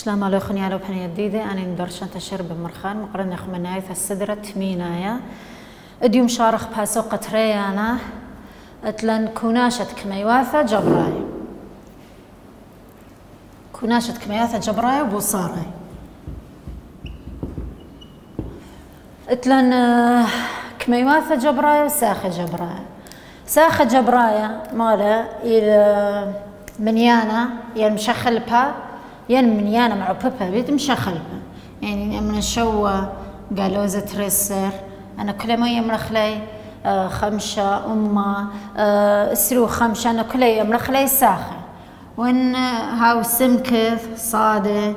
شلام عليكم يا لوبحني جديدة أنا ندرشان تشرب بمرخان مقرن خمناية السدرة تمينايا اديوم شارخ باسوقة ريانا اتلن كوناشة كميواثة جبراي كوناشة كميواثة جبراي وبوصاري اتلن كميواثة جبراي وساخة جبراي ساخة جبراي مالا إلى منيانا يعني مشخلبها يعني منيانا مع بابا بيت مشخلبها يعني من الشو قالوزة ترسر أنا كل ما يمرخلي خمسة أمة اسرو خمسة أنا كل يمرخلي ساخة وإن هاو سمكث صادة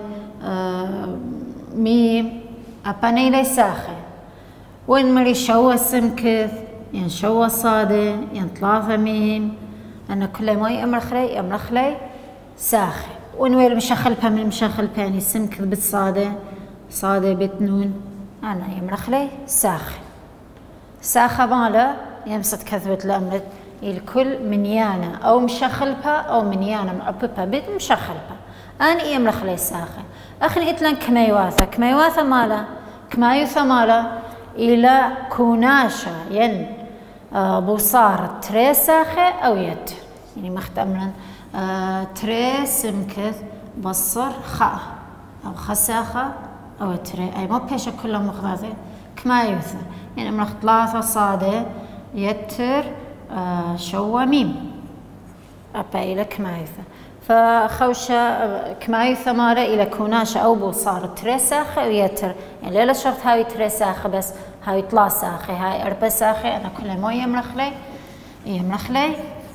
ميم أباني لي ساخة وإن مري شو سمكث يعني شو صادة يعني ثلاثة ميم أنا كل ما يمرخلي ساخة وإن ويل مشخلبها من مشخلبها يعني سمكث بالصادة صادة بتنون أنا يمرخلي ساخة ساخة مالا يمسد كذبة الأمرت الكل منيانا أو مشخلبها أو منيانا معببها بيت مشخلبها أنا يمرخلي ساخة أخني إتلن كميواثة مالا كمايوثة مالا إلى كوناشة ين بوصار تري ساخة أو يتر يعني مختملا تري سمكث بصر خاء أو خساخة أو تري أي مو بيشة كلها مخذاثة كمايوثة يعني مرخ ثلاثة صادة يتر شوى ميم أبا إلى كمايوثة فخوشة كمايوثة مالا إلى كوناشة أو بوصار تري ساخة أو يتر يعني لا شرط هاي تري ساخة بس هاي ثلاثة ساخة هاي أربع ساخة أنا كل ما يمرخلي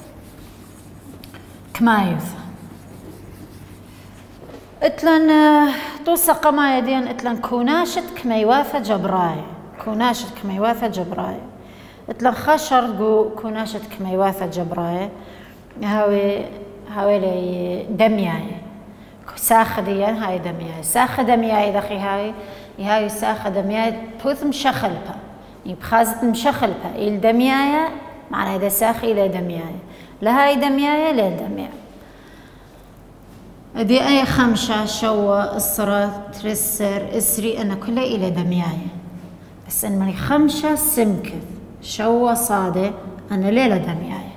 كمايوثة اتلن توثق ما يدين اتلن كوناشة كميواثة جبراي كوناشة كميواثة جبراي اتلن خشر جو كوناشة كميواثة جبراي هاوي لي دمياي ساخة ديان هاي دمياي ساخة دمياي دخي هاي ساخة دمياي بوث مشخلبها يبخازت مشخلبها إل دمياي معنى هذا ساخة إلى دمياي لهاي دمياي للدمياي دي أي خمسة شوى الصرا ترسر اسري أنا كلها إلى دمياي بس أن مري خمسة سمكث شوى صادة أنا ليلة دمياي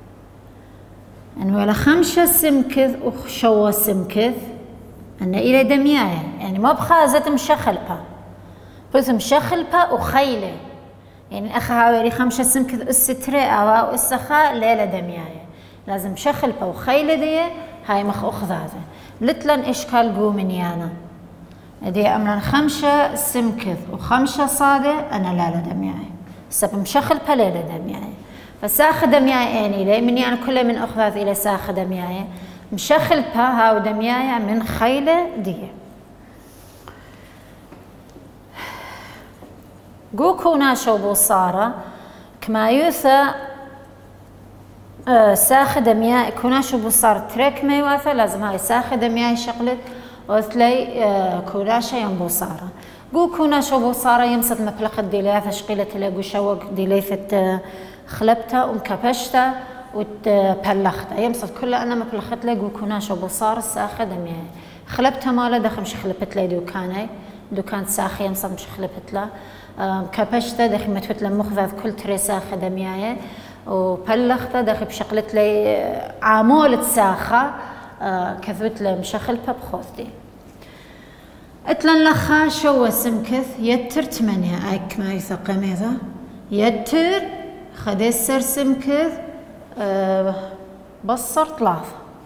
أن ولا خمسة سمكث وشوى سمكث أنا إلى دمياي يعني ما بخازت مشخلبها بس مشخلبها وخيلة يعني أخها وري خمسة سمكث السترة أو السخاء ليلة دمياي لازم مشخلبها وخيلة دي هاي مخ أخذاته لتلن إشكال قو منيانا دي أمرا خمسة سمكث وخمسة صادة أنا لا دمياي سب مشخلبها ليلة دمياي فساخ دمياي يعني لي منيانا كله من أخذاته إلى ساخ دمياي مشخلبها هاو دمياي من خيلة دي قو كوناشة وبوصارة كمايوثة ساخة دمياء كوناشة وبوصارة تريك مايوثة لازم هاي ساخة دمياء شقلت وثلي كوناشة ينبوصارة قو كوناشة وبوصارة يمسد مبلغة ديلياثة شقيلة لقو شوق ديليثة خلبتها ومكبشتها وتبلختها يمسد كلها أنا مبلغت لقو كوناشة وبوصارة ساخة دمياء خلبتها مالا دخل مش خلبت لي دوكان ساخة يمسد مش خلبت له كبشته دخل متفت لمخذذ كل تري ساخة دمياء وبلخته دخل بشقلت لي عامولة ساخة كذبت لي مشخلبها بخوذتي اتلن لخا شو سمكث يتر 8 ايك ما يثقم هذا يتر خدسر سمكث بصر 3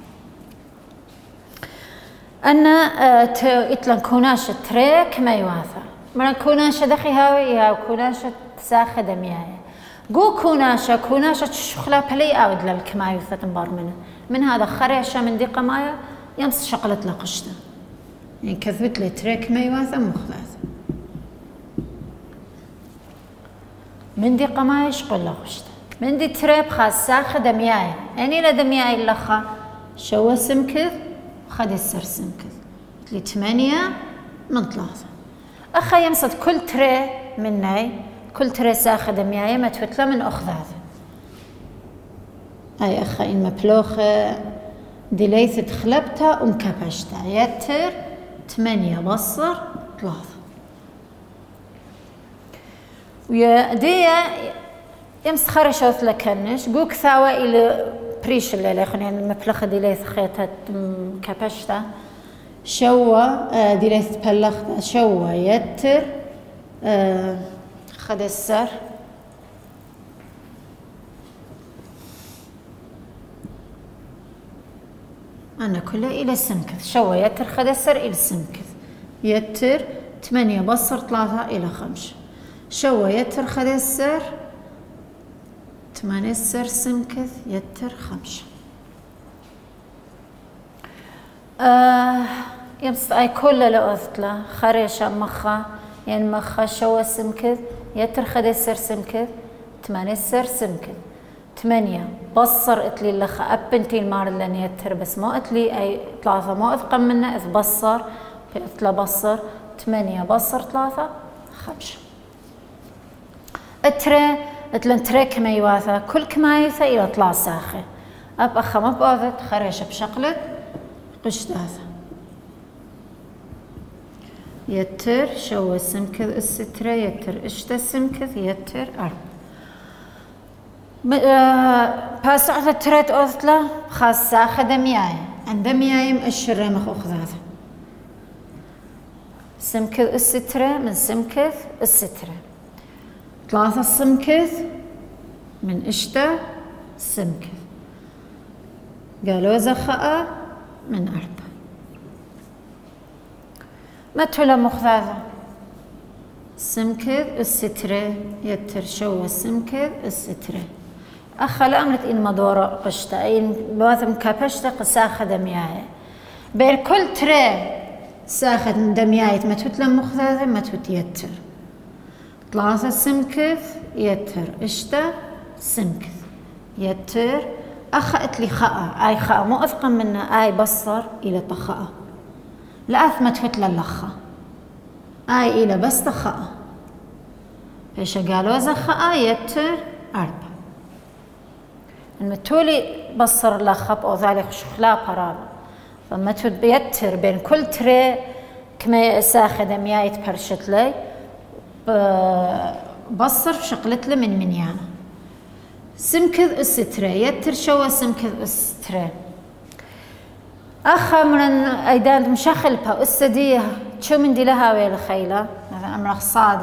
أنا اتلن كوناشة تريك ما يواثى مرة كوناشة دخي هاوي كوناشة ساخة دمياء قو كوناشة الشخلة بلي أود للكمايوثة تنبار من هذا خريشة من دي قماية يمس شقلت لقشته يعني كذبت لي تريك مايوثة مخلاثة من دي قماية شقل لقشته من دي تريب خاص ساخة دمياء يعني لدمياء اللخة شو سمكث خد السر سمكث لي 8 من 3 أخا يمسد كل تري مني كل تري ساخة دمياء ما تفتله من أخذاث أي أخا إن مبلوخة ديليثة خلبتها ومكبشتها يتر 8 بصر 3. ويا ديا يمس خرشت لكنش قوك ثاوى إلى بريش اللي خلينا مفلخ دي خيتها كبشتا شوا دي تبلخت شوا يتر خد السر أنا كلها إلى سمكث شوا يتر خد السر إلى سمكث يتر 8 بصر 3 إلى 5 شوا يتر خد السر 8 السر سمكث يتر 5. يمس أي كل لأثلا خريشة مخا يعني مخا شوا سمكث يتر خد السر سمكث 8 السر سمكث 8 بصر اتلي لخا أبنتي المار لن يتر بس ما اتلي أي 3 ما أثقم منه إذ بصر في أثلا بصر 8 بصر 3 5. اتري اتلن تري كميواثا كل كمايثا إلى طلع ساخي أب أخا ما بأذت خريشة بشقلت قشتاثا يتر شو سمكث السترة يتر اشتا سمكث يتر 4. باسعة تريت أذتلا خاص ساخة دمياي عند دمياي مأشر مخ أخذاثا سمكث السترة من سمكث السترة 3 سمكث من اشتا سمكث قالوا زخاء من 4. متولا مخذاذة سمكث السترة يتر شو السمكث السترة أخل أمرت إن مدورة قشتا إن بواثم كابشتا قساخة دمياي بين كل تري ساخة دمياي متوتلا مخذاذة متوت يتر 3 سمكث يتر اشتا سمكث يتر أخأت لي خاء أي خاء مو أثقل منه أي بصر إلى طخاء لأثمت فتلة اللخة أي إلى بس طخاء فيش قالوا زخاء يتر 4. المتولي بصر لخب أو ذلك شخلا قرار فما يتر بين كل تري كما ساخة دمياي تبرشت لي بصر شقلت له من منيانه سمكث السترة يتر شوا سمكث السترة أخا من أيدان مشخل با السدية شو من دي لها ويا الخيلة مثلا أمرخ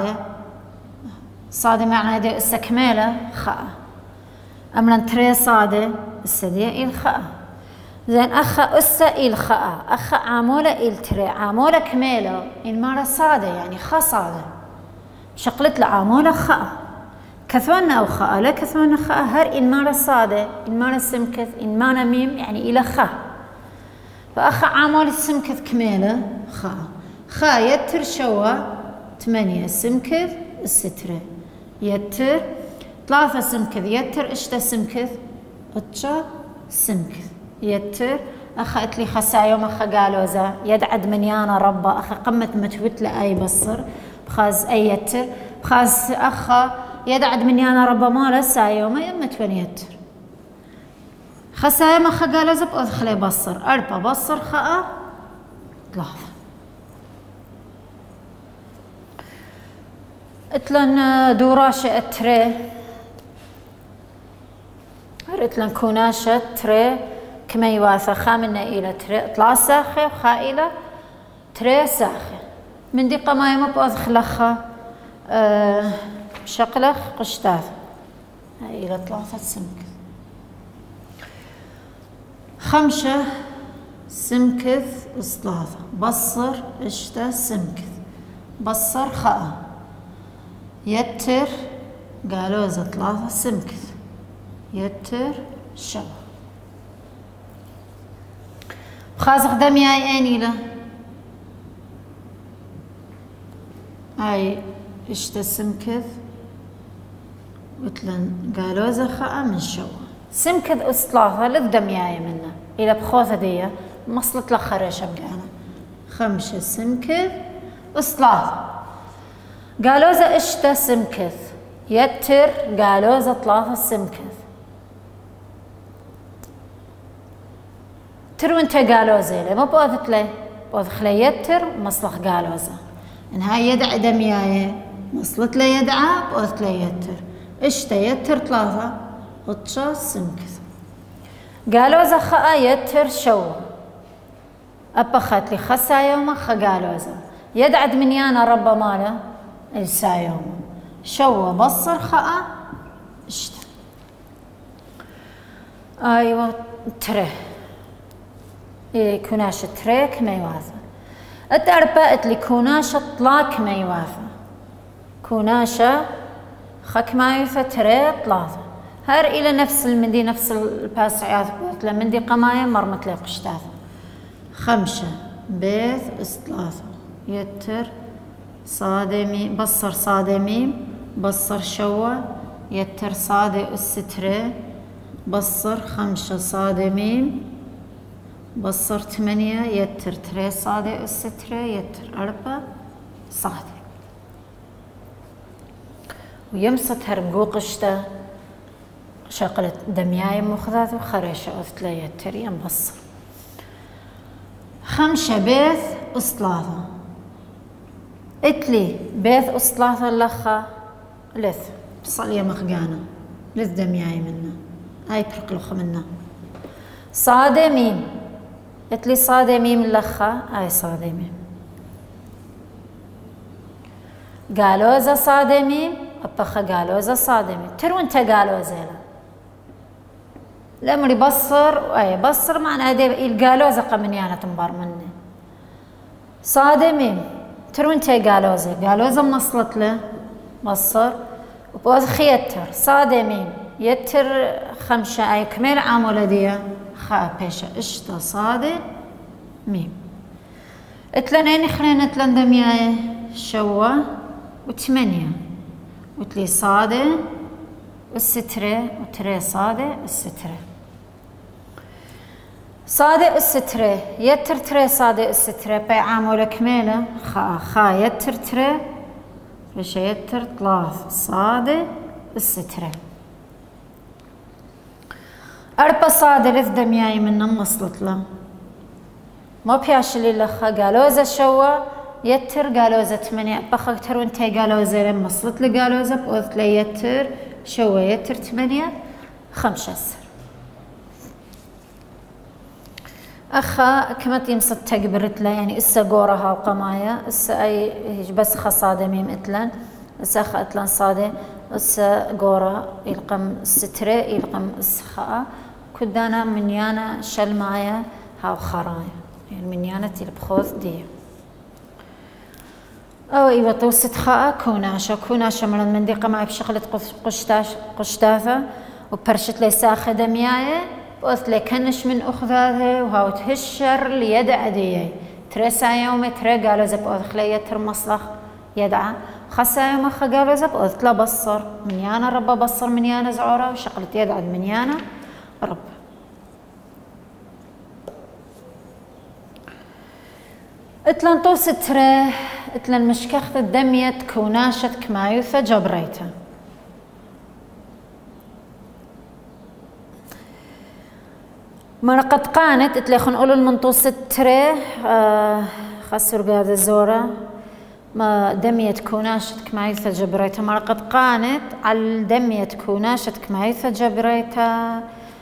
صادة معنى دي السكمالة خاء أمرا تري صادة السدية إل خاء زين أخا أسا إل خاء أخا عامولة إل تري عامولة كمالة إن مارا صادة يعني خا صادة شقلت لعامولة خاء كثوانا أو خاء لا كثوانا خاء هر إن مارا صادة إن مارا سمكث إن مارا ميم يعني إلى خاء فأخا عامولة سمكث كمالة خاء يتر شوا 8 سمكث السترة يتر 3 سمكث يتر اشتا سمكث اتشا سمكث يتر أخا اتلي خسا يوم أخا قالوا زا يدعد منيانا ربا أخا قمت متوت لأي بصر بخاز أي يتر بخاز أخا يدعد منيانا ربا مالا سايوما يمت وين يتر خسا يوم أخا قالوا زا بأدخلي بصر 4 بصر خاء 3 اتلن دوراشة اتري اتلن كوناشة تري كما يواثا خامنا إلى تري اطلع ساخي وخائلة تري ساخي من دي قمايمة بأدخلخا شقلخ قشتاث إلى 3 سمكث 5 سمكث 3 بصر اشتا سمكث بصر خاء يتر قالوا زا 3 سمكث يتر شو خازق دمي اي اني له اي اشتا سمكث مثلا قالوا زا خاء من شو سمكث اسطلاثة للدمياي منه الى بخوثة دي مصلت لخريشة بقانا 5 سمكث اسطلاثة قالوا زا اشتا سمكث يتر قالوا زا 3 سمكث ترو انت قالوا زي لي ما بوثت لي بأذخلي يتر مصلخ قالوزة إن هاي يدع دمياية مصلت لي يدعى بأذخلي يتر إشتا يتر 3 هطشا سمكث قالوزة خاء يتر شو أبخت لي خسا يوم خا قالوزة يدعد منيانا ربا ماله إلسا يوم شو بصر خاء إشتا أيوة تره كوناش تريك ما يوافى التربات لي كوناشة طلاك ما يوافى كوناشة خك ما يوافى تري طلاثة هر إلى نفس المندي نفس الباسعيات بوتلا مندي قماية مرمت لي قشتاثة 5 بيث استلاثة يتر صادمي بصر صادميم بصر شوى يتر صادي الستري بصر 5 صادميم بصر 8 يتر تري صادي الستري يتر 4 صادي ويمسط هرمقوق اشتا شقلت دمياي مخذاث وخريشة أثلا يتر ينبصر 5 بيث أسطلاثة اتلي بيث أسطلاثة لخا لث بصلية مخقانة لث دمياي منا هاي برقلوخ منا صادي ميم اتلي صادي ميم لخا هاي صادي ميم قالوزة صادي ميم أبخا قالوزة صادي ميم ترو انت قالوزة لا الأمر يبصر أي بصر معنى هذه القالوزة قمنيانة تنبار مني صادي ميم ترو انت قالوزة قالوزة منصلت له بصر وبوذخ يتر صادي ميم يتر 5 أي كميل عامولة دي خا بيشا اشتا صادي ميم اتلنين خلينا اتلن دمياي شوى و8 وتلي صادي الستري وتري صادي الستري صادي الستري يتر تري صادي الستري باي عامولة كميلة خا يتر تري بيشا يتر 3 صادي الستري 4 صادي لث دمياي منا مصلت له ما بياش اللي لخا قالوزة شوى يتر قالوزة 8 بخك ترو انتي قالوزة لما مصلت لي قالوزة بقوث لي يتر شوى يتر 8 5 أخا كمت يمصد تقبرت له يعني إسا قورها وقمايا إسا أي بس خصادة ميم إتلن إسا أخا إتلن صادة إسا قورا يلقم السترة يلقم السخاء كدانا منيانا شلمايا هاو خرايا يعني منيانا تلبخوث دي أو إيوة توست خاء كوناشة من المندقة معي بشغلة قشتاثة وبرشت لي ساخة دمياية بقوث لي كنش من أخذاثة وهاو تهشر ليدع ديي ترسا يومي ترى قالوا زب بقوث لي يتر مصلخ يدعى خسا يوم أخا قالوا زب بقوث لا بصر منيانا ربا بصر منيانا زعورة وشغلت يدعى منيانا رب اتلن طوس ترى اتلن مشكخت الدمية كوناشة كمايوثة جبريته ما قد قانت اتلي خن نقول المنطوس ترى خسر بهذا الزورة ما دمية كوناشة كمايوثة جبريته ما قد قانت على دمية كوناشة كمايوثة جبريته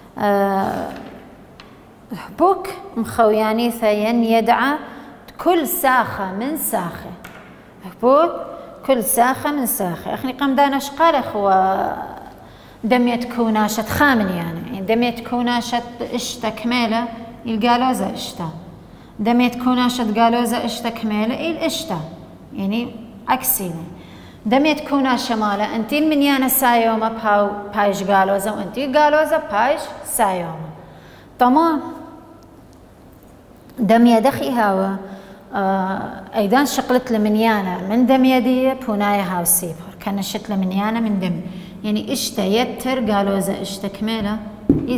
بوك مخوياني ثين يدعى كل ساخة من ساخة بوك كل ساخة من ساخة أخني قام دانا شقال أخوة دمية كوناشة خامن يعني دمية كوناشة إشتا كميلة القالوزة إشتا دمية كوناشة قالوزة إشتا كميلة الإشتا يعني عكسيني دمية كوناشة مالا أنتي المنيانة سايومة بايش قالوزة وأنتي قالوزة بايش سايومة تمام دمية دخي هاوة أيضا شقلت لمنيانا من دمية دي بونايا هاو سيبر كان شت لمنيانا من دم يعني إشتا يتر قالوزة إشتا كميلة إذ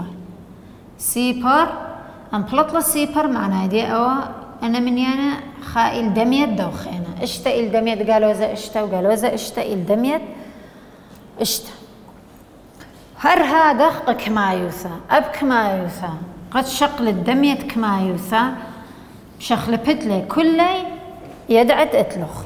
سيبر أم بلطلة سيبر معناه دي أو أنا منيانا خائل دمية دوخينا إشتا إل دمية قالوزة إشتا وقالوزة إشتا إل دمية إشتا هر هذا كمايوثا أب كمايوثا قد شقلت دمية كمايوثا بشخل بتلي كلي يدعت اتلخ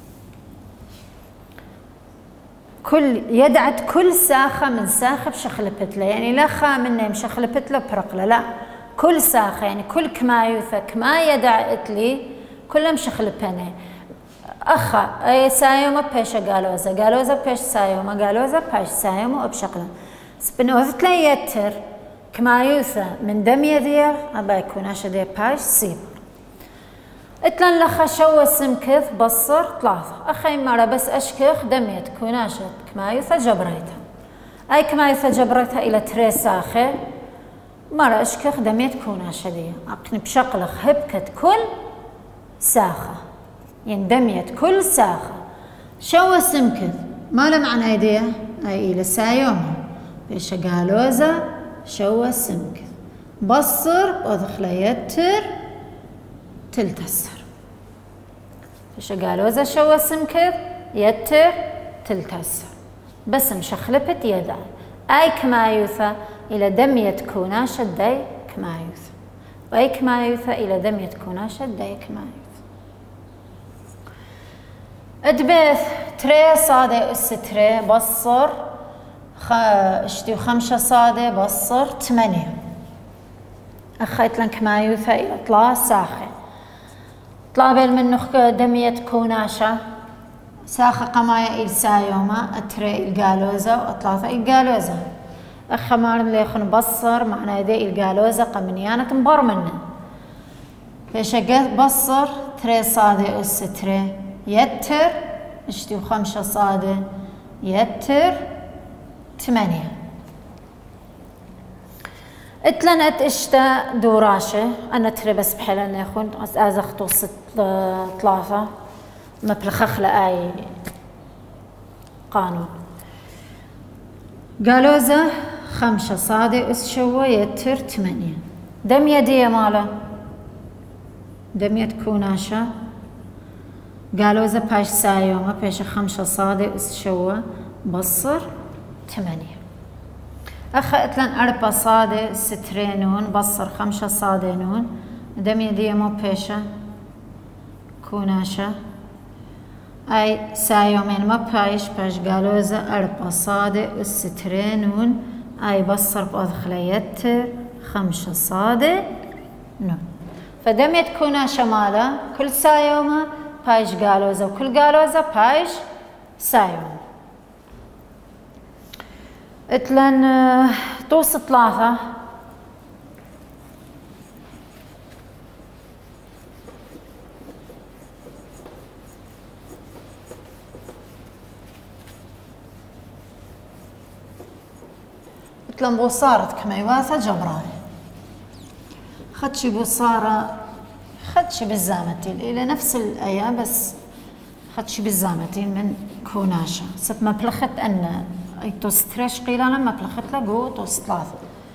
كل يدعت كل ساخة من ساخة بشخل بتلي، يعني لا خا منه مشخل بتلي برقلة، لا كل ساخة يعني كل كمايوثة كما يدع اتلي كلها مشخل بني أخا أي سايوما بيش قالوزا بيش سايوما قالوزا بيش سايوما بشقلة سبنوث لا يتر كما يوثا من دم يدير أبا يكون أشدي بيش سيب اتلن لخا شو سمكث بصر ثلاثة أخي مرة بس أشكخ دمية تكون أشد كما يوثا جبريتها أي كما يوثا جبريتها إلى تري ساخة مرة أشكخ دمية تكون أشدية أقني بشقلة هبكت كل ساخة يندميت كل ساخة شو سمكث ما له معنى ايديه اي الى سايوم بيش قالوزا شو سمكث بصر ودخله يتر تلتسر بيش قالوزا شو سمكث يتر تلتسر بس مشخلبت يدعي اي كمايوثا الى دمية كوناشة داي كمايوثا واي كمايوثا الى دمية كوناشة داي كمايوثا ادبث تري صادة اس تري بصر اشتي خمسة صادة بصر 8 اخيت لن كمايوثا الى طلا ساخة طلا بيل منه دمية كوناشة ساخة قمايا السايوما اتري القالوزة واطلاثة القالوزة اخا مارن ليخن بصر معنى يدي القالوزة قمنيانة مبر منه فشقت بصر تري صادة اس تري يتر اشتي وخمسة صادة يتر 8 اتلنت اشتا دوراشة انا تري بس بحلا ناخون ازخطو 3 مبلخخلة اي قانون قالوزة 5 صادة اس شوة يتر 8 دم يدي ماله دم كوناشة قالوزا باش سايوما بيش 5 صادة اس شوة بصر 8 أخا اتلن 4 صادة سترينون بصر 5 صادة نون دم يدي مو بيشة كوناشة أي سايومين ما باش قالوزا 4 صادة اس سترينون أي بصر بأدخل يتر 5 صادة نون فدميت كوناشة مالا كل سايوما بايش قالوزا وكل قالوزا بايش سايوم اتلن طوس 3 اتلن بوصارت كما يواثا جبراي خدشي بوصارة خدشي بالزامتين إلى نفس الأيام بس خدشي بالزامتين من كوناشة سب ما بلخت أن توس تريش قيلانا ما بلخت لقو توس 3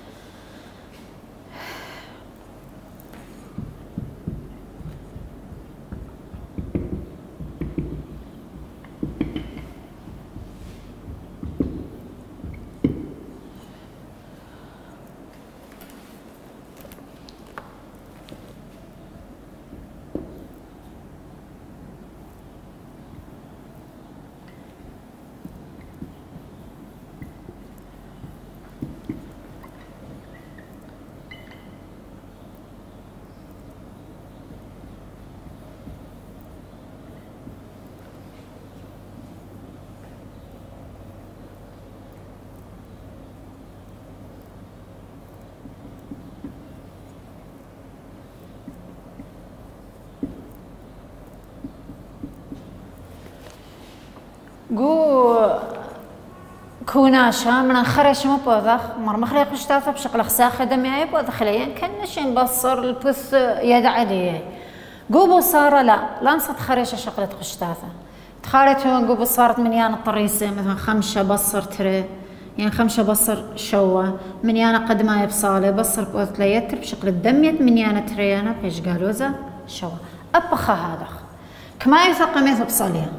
قو كوناشة من خرش ما بوضخ مر مخلي قشتاثة بشكل خساخة دمي بوضخ لين كنش نبصر البث يد عادية قو بصارة لا نصد خرش شغلة قشتاثة تخارت هو قو بصارت من يانا الطريسة مثلا 5 بصر تري يعني 5 بصر شوة من يانا قد ما يبصالة بصر بوضخ ليتر بشكل الدميت من يانا تريانا بيش قالوزة شوة أبخا هذا كما يثقم يثبصاليها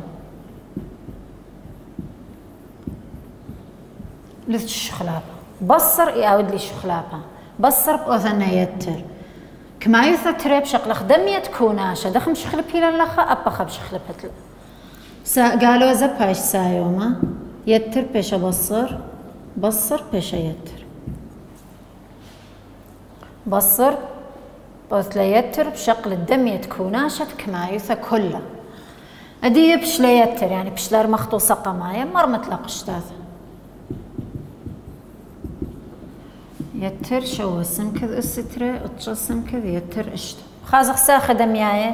لث شخلابة بصر يعود لي شخلابة بصر بأذن يتر كما يثتري بشغل خدمية كوناشة دخم شخل بيلا لخا أبخا بشخل بتل قالوا زباش سايوما يتر بيش بصر بيش يتر بصر بوثلا يتر بشغل الدمية كوناشة كما يث كله أدي بش لا يتر يعني بش لار مخطوصة قماية مر مطلق اشتاذ يتر شو سمكذ السترة اتش سمكذ يتر اشتا خازق ساخ دمياية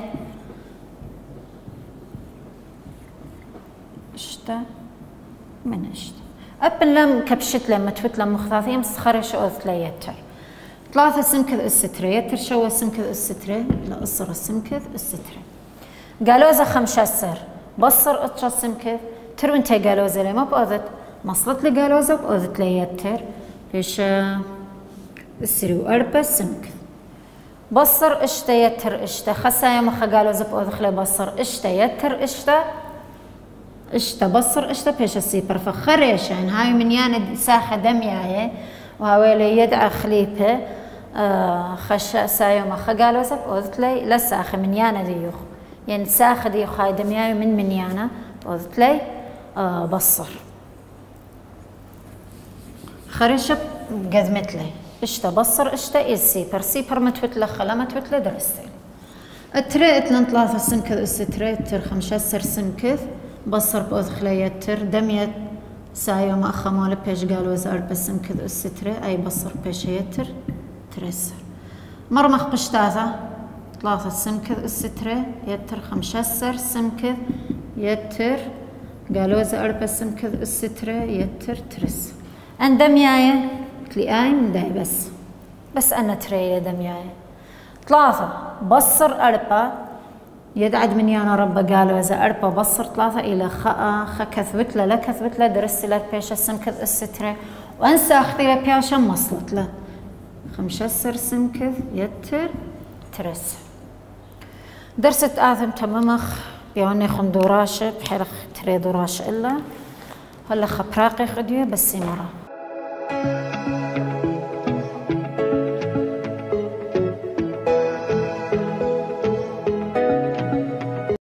اشتا من اشتا أبن لم كبشت لما تفت لما مخطاطية مسخرة شو أثلا يتر ثلاثة سمكذ السترة يتر شو سمكذ السترة لا أصر السمكذ السترة قالوزة 5 بصر اتش سمكذ ترو انتي قالوزة لي ما بأذت مصلت لي قالوزة بأذت لي يتر بيش السري 4 سمكذ بصر اشتا يتر اشتا خسايا مخا قالوزة بأذخ لي بصر اشتا يتر اشتا بصر اشتا بيش السيبر فخريش يعني هاي من يانا ساخة دمياي وهاويلي يدعى خليبه خشا سايا مخا قالوزة بأذت لي لساخة من يانا ديوخ يعني ساخة ديوخ هاي دمياي من يانا بأذت لي بصر خريشة قدمت لي اشتا بصر اشتا السيبر سيبر متوتلة خلا متوتلة درستي التريت لن 3 سمكذ الستريت تر 5 سمكذ بصر بأذخ لي يتر دميت سايا ما أخمال بيش قالوا زار بس سمكذ السترة أي بصر بيش يتر ترسر مرمخ بشتاثة 3 سمكذ السترة يتر 5 سمكذ يتر قالوا زار بس سمكذ السترة يتر ترسر أن دمياية تلاقي من داي بس أنا تريلة دمياية 3 بصر 4 يدعد من يانا رب قالوا إذا 4 بصر 3 إلى خا كثبت له لا كثبت له درست له بيش السمكذ السترة وأنسى أختي له بياشا مصلت له 5 سمكذ يتر ترس درست آثم تممخ بيوني خندوراش بحيرخ تري دوراش إلا هلا خبراقي خديه بس مرة